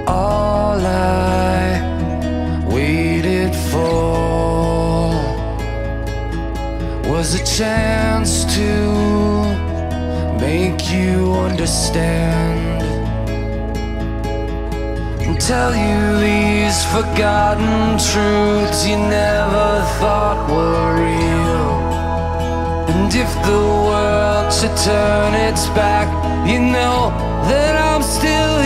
All I waited for was a chance to make you understand and tell you these forgotten truths you never thought were real. And if the world should turn its back, you know that I'm still